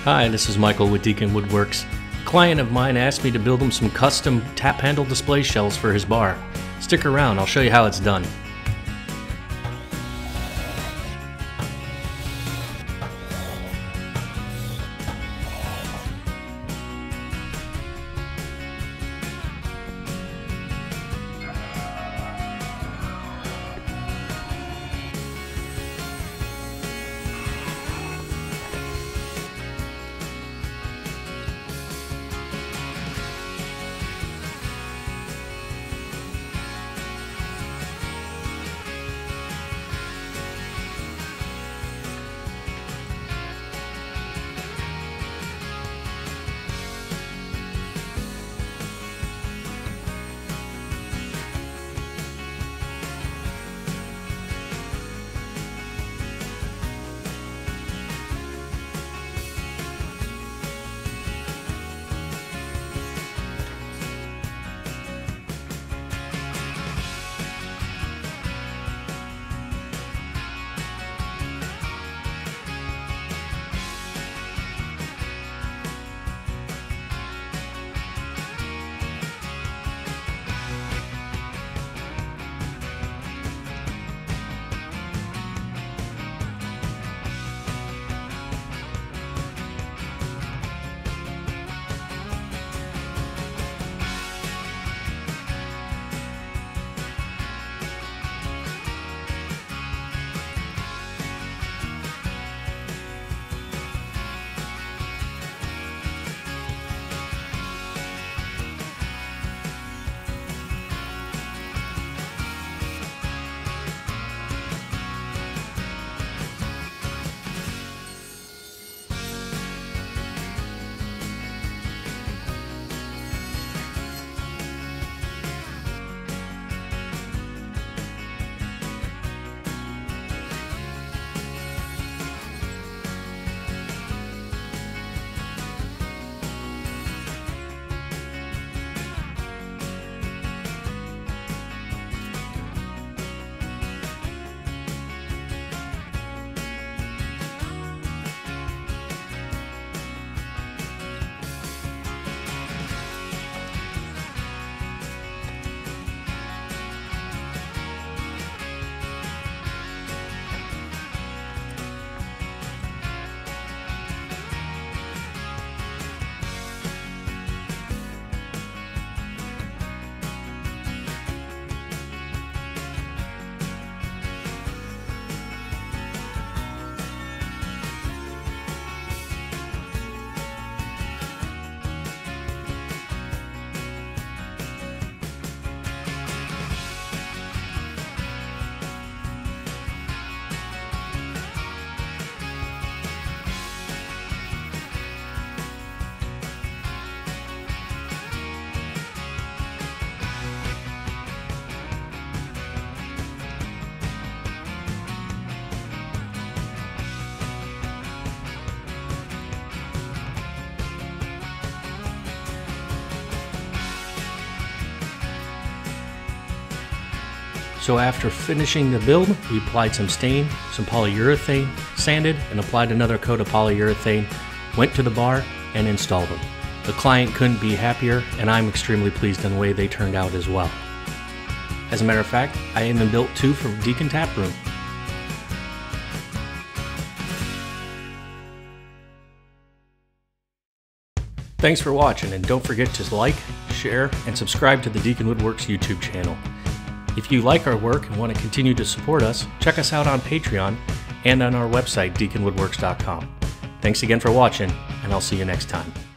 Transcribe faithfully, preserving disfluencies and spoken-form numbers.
Hi, this is Michael with Deacon Woodworks. A client of mine asked me to build him some custom tap handle display shelves for his bar. Stick around, I'll show you how it's done. So after finishing the build, we applied some stain, some polyurethane, sanded, and applied another coat of polyurethane, went to the bar, and installed them. The client couldn't be happier, and I'm extremely pleased in the way they turned out as well. As a matter of fact, I even built two for Deacon Tap Room. Thanks for watching, and don't forget to like, share, and subscribe to the Deacon Woodworks YouTube channel. If you like our work and want to continue to support us, check us out on Patreon and on our website, deacon woodworks dot com. Thanks again for watching, and I'll see you next time.